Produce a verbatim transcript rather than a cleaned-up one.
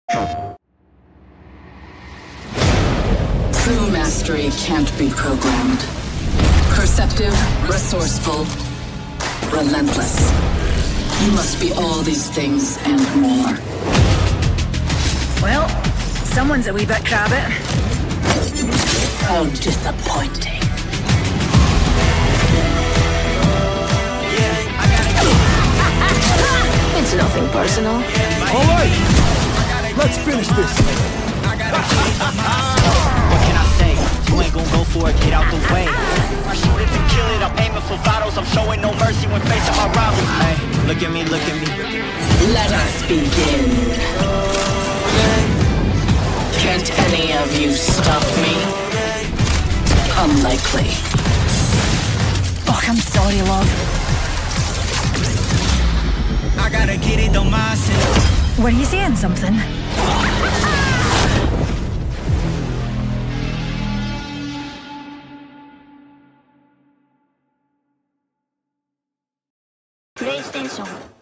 True mastery can't be programmed. Perceptive, resourceful, relentless. You must be all these things and more. Well, someone's a wee bit crabbit. How disappointing. It's nothing personal. All right, let's finish this. What can I say? You ain't gon' go for it, get out the way. I shoot it to kill it, I'm aiming for vitals. I'm showing no mercy when facing my rivals. Hey, look at me, look at me. Let us begin. Can't any of you stop me? Unlikely. Fuck, I'm sorry, love. I gotta get it on myself. Were you saying something? PlayStation